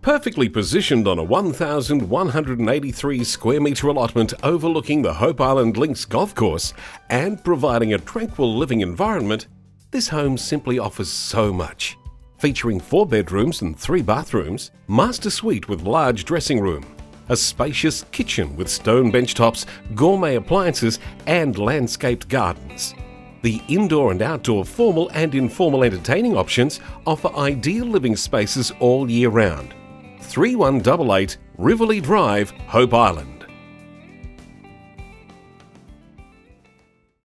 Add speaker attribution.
Speaker 1: Perfectly positioned on a 1,183 square metre allotment overlooking the Hope Island Links golf course and providing a tranquil living environment, this home simply offers so much. Featuring 4 bedrooms and 3 bathrooms, master suite with large dressing room, a spacious kitchen with stone bench tops, gourmet appliances and landscaped gardens. The indoor and outdoor formal and informal entertaining options offer ideal living spaces all year round. 3188 Riverleigh Drive, Hope Island.